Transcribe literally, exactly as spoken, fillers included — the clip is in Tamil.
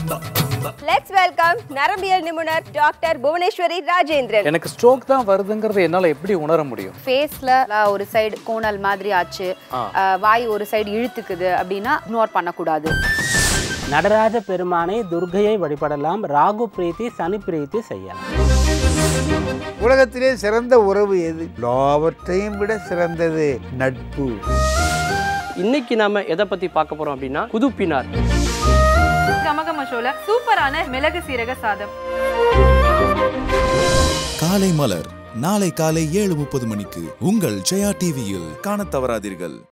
Let's welcome நரம்பியல் நிபுணர் டாக்டர் புவனேஸ்வரி ராஜேந்திரன். எனக்கு ஸ்ட்ரோக் தான் வருதுங்கிறது என்னால எப்படி உணர முடியும்? ஃபேஸ்ல ஒரு சைடு கோணல் மாதிரி ஆச்சு, வாய் ஒரு சைடு இழுத்துக்குது அப்படின்னா இக்னோர் பண்ணக்கூடாது. நடராஜ பெருமானை துர்க்கையை வழிபடலாம், ராகு பிரீத்தி சனி பிரீத்தி செய்யலாம். உலகத்திலே சிறந்த உறவு எது? எல்லாவற்றையும் விட சிறந்தது நட்பு. இன்னைக்கு நாம எதை பத்தி பார்க்க போறோம் அப்படின்னா குதுப்பினார். கமகம ஷோல சூப்பரான மிளகு சீரக சாதம். காலை மலர் நாளை காலை ஏழு முப்பது மணிக்கு உங்கள் ஜெயா டிவியில் காணத் தவறாதீர்கள்.